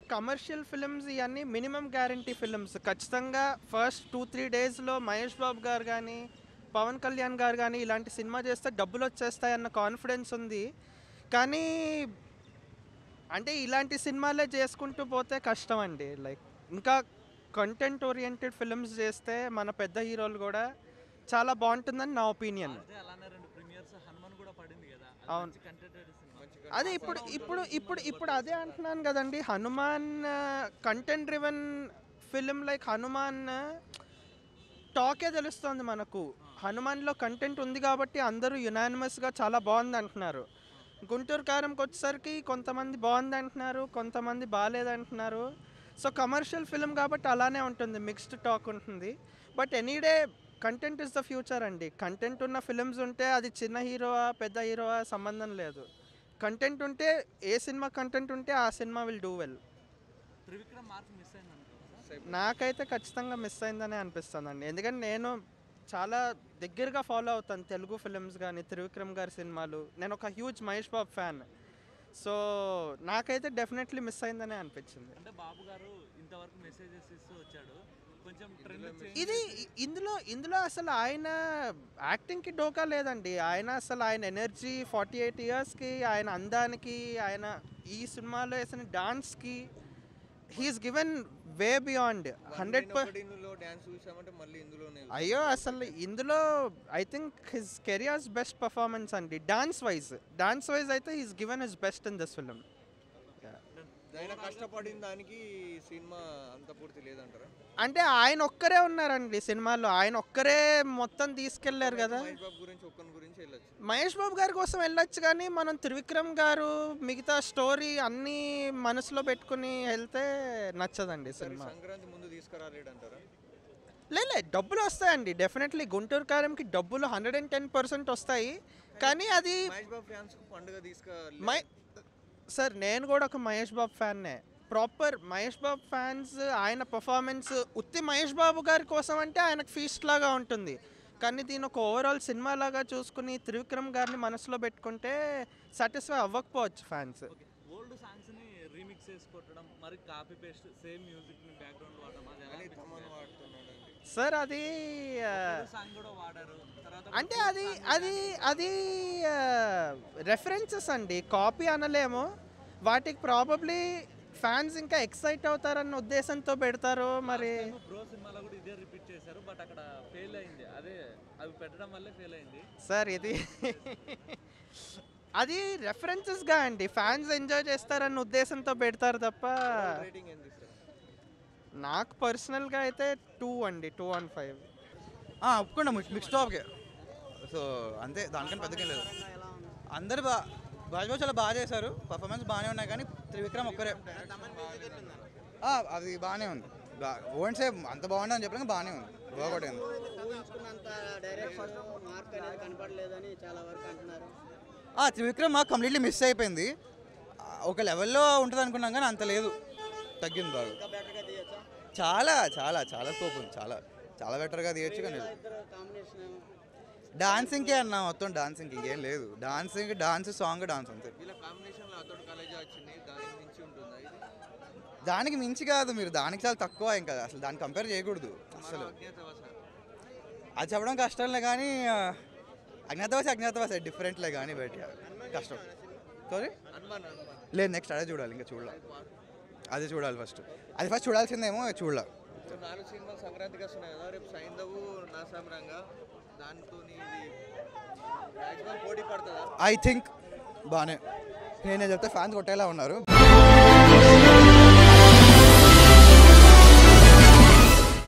Commercial films ఇవన్నీ minimum guarantee films. ఖచ్చితంగా first 2-3 డేస్‌లో మహేష్ బాబు గారు గానీ, పవన్ కళ్యాణ్ గారు గానీ ఇలాంటి సినిమా చేస్తే డబ్బులొచ్చేస్తాయన్న కాన్ఫిడెన్స్ ఉంది. కానీ అంటే ఇలాంటి సినిమాలే చేసుకుంటూ పోతే కష్టమండి. లైక్ ఇంకా కంటెంట్ ఓరియెంటెడ్ ఫిల్మ్స్ చేస్తే మన పెద్ద హీరోలు గూడా చాలా బావుంటుందని నా ఒపీనియన్. అదే అలానే 2 ప్రీమియర్స్ 'హనుమాన్' కూడా పడింది కదా. అది అవును. మంచి కంటెంటెడ్ సినిమా. అదే ఇప్పుడు అదే అంటున్నాను కదండి. Hanuman content driven film. Like Hanuman టాకే తెలుస్తుంది మనకు. హనుమాన్లో కంటెంట్ ఉంది కాబట్టి అందరూ యునానిమస్గా చాలా బాగుంది అంటున్నారు. గుంటూరు కారంకి వచ్చేసరికి కొంతమంది బాగుంది అంటున్నారు, కొంతమంది బాగాలేదంటున్నారు. సో కమర్షియల్ ఫిలిం కాబట్టి అలానే ఉంటుంది, మిక్స్డ్ టాక్ ఉంటుంది. But anyday content is the future అండి. కంటెంట్ ఉన్న ఫిలిమ్స్ ఉంటే అది చిన్న హీరోవా పెద్ద హీరోవా సంబంధం లేదు. కంటెంట్ ఉంటే ఏ సినిమా కంటెంట్ ఉంటే ఆ సినిమా will do well. Trivikram mark miss అయింది అనుకుంటా. నాకైతే ఖచ్చితంగా మిస్ అయిందనే అనిపిస్తుందండి. ఎందుకంటే నేను చాలా దగ్గరగా ఫాలో అవుతాను తెలుగు ఫిలిమ్స్ కానీ, త్రివిక్రమ్ గారి సినిమాలు. నేను ఒక huge Mahesh Babu fan. So నాకైతే డెఫినెట్లీ మిస్ అయిందనే అనిపించింది. అంటే బాబు గారు ఇంతవరకు మెసేజెస్ ఇస్తూ వచ్చాడు. కొంచెం ట్రెండ్ ఇది ఇందులో అసలు ఆయన యాక్టింగ్కి డోకా లేదండి. ఆయన ఎనర్జీ 48 ఇయర్స్కి, ఆయన అందానికి, ఆయన ఈ సినిమాలో వేసిన డాన్స్కి he's given way beyond 100%. Dance చూసామంటే మళ్ళీ ఇందులోనే అయ్యో అసలు ఇందులో I think his career's best performance అండి. డాన్స్ వైజ్ అయితే he's given his best in this film. ఆయన కష్టపడిన దానికి సినిమా అంత పూర్తి లేదంటారా? అంటే ఆయన ఒక్కరే ఉన్నారండి సినిమాలో. ఆయన ఒక్కరే మొత్తం తీసుకెళ్లారు కదా. మహేష్ బాబు గురించి ఒక్కని గురించి వెళ్ళొచ్చు. మహేష్ బాబు గారి కోసం వెళ్ళొచ్చు, కానీ మనం త్రివిక్రమ్ గారు మిగతా స్టోరీ అన్నీ మనసులో పెట్టుకుని వెళ్తే నచ్చదండి సినిమా. సంక్రాంతి ముందు తీసుకురాలేడంటారా? లే డబ్బులు వస్తాయండి డెఫినెట్లీ. గుంటూరు కారంకి డబ్బులు 110% వస్తాయి. కానీ అది మహేష్ బాబు ఫ్యాన్స్ పండుగ సార్ నేను కూడా ఒక మహేష్ బాబు ఫ్యాన్నే. Proper Mahesh Babu fans. ఆయన పర్ఫార్మెన్స్ ఉత్తి మహేష్ బాబు గారి కోసం అంటే ఆయనకు ఫీస్ట్ లాగా ఉంటుంది. కానీ దీని ఒక ఓవరాల్ సినిమా లాగా చూసుకుని త్రివిక్రమ్ గారిని మనసులో పెట్టుకుంటే సాటిస్ఫై అవ్వకపోవచ్చు ఫ్యాన్స్. ఓల్డ్ సాంగ్స్ ని రీమిక్స్ చేసి కొట్టడం, మరి కాపీ పేస్ట్ సేమ్ మ్యూజిక్ ని బ్యాక్గ్రౌండ్ వాడడం, అది ఎలా అనిపించింది? సార్ అది సాంగ్ కూడా వాడారు. అంటే అది రెఫరెన్సెస్ అండి, కాపీ అనలేము. వాటికి ప్రాబబ్లీ ఫ్యాన్స్ ఇంకా ఎక్సైట్ అవుతారన్న ఉద్దేశంతో పెడతారు. మరి బ్రో సినిమాలో కూడా ఇదే రిపీట్ చేశారు, బట్ అక్కడ ఫెయిల్ అయింది. అదే అవి పెట్టడం వల్లే ఫెయిల్ అయింది సార్. అది రెఫరెన్సెస్గా అండి, ఫ్యాన్స్ ఎంజాయ్ చేస్తారన్న ఉద్దేశంతో పెడతారు తప్ప. నాకు పర్సనల్గా అయితే 2 అండి, 2/5. ఒప్పుకుండా మిక్స్ టాప్కే. సో అంతే, దానికన్నా పెద్దగా లేదు. అందరు బాగా చాలా బాగా చేశారు, పర్ఫార్మెన్స్ బాగానే ఉన్నాయి. కానీ త్రివిక్రమ్ ఒక్కరే అది బాగానే ఉంది. ఓన్ సేపు అంత బాగుండని చెప్పడం బాగానే ఉంది, బాగొట్టింది. త్రివిక్రమ్ మాకు కంప్లీట్లీ మిస్ అయిపోయింది. ఒక లెవెల్లో ఉంటుంది అనుకున్నాం కానీ అంత లేదు, తగ్గింది బాగా. చాలా చాలా చాలా స్కోప్ ఉంది, చాలా చాలా బెటర్గా తీయచ్చు. కానీ డాన్సింగ్కే అన్నా, మొత్తం డాన్సింగ్ ఇంకేం లేదు. డాన్స్ సాంగ్ డాన్స్ అంతే. దానికి మించి కాదు, మీరు దానికి చాలా తక్కువ. ఇంకా అసలు దాన్ని కంపేర్ చేయకూడదు అసలు. అది చెప్పడం కష్టంలే, కానీ అజ్ఞాతవాసి డిఫరెంట్లే, కానీ బయట కష్టం. సారీ లేదు, నెక్స్ట్ అదే చూడాలి, ఇంకా చూడాలి. అదే చూడాలి ఫస్ట్. అది ఫస్ట్ చూడాల్సిందేమో, చూడాలి. 4 సినిమాలు సంక్రాంతికి వస్తున్నాయి కదా, రేపు సైంధవు నాసామరంగా, దాంతో పోటీ పడుతుందా? ఐ థింక్ బాగానే. నేనే చెప్తే ఫ్యాన్స్ కొట్టేలా ఉన్నారు.